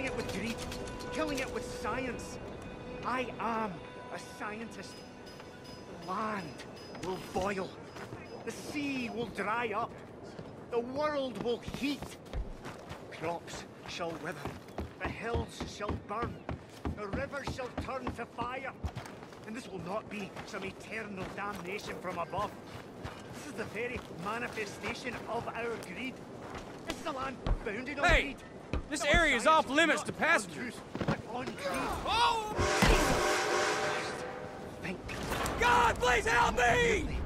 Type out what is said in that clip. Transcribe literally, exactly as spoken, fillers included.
killing it with greed, killing it with science. I am a scientist. The land will boil. The sea will dry up. The world will heat. Crops shall wither. The hills shall burn. The rivers shall turn to fire. And this will not be some eternal damnation from above. This is the very manifestation of our greed. This is a land bounded on Hey! greed. This Not on area is science, off limits not to on passengers. truth, but on greed. Oh! Think. God, please help me!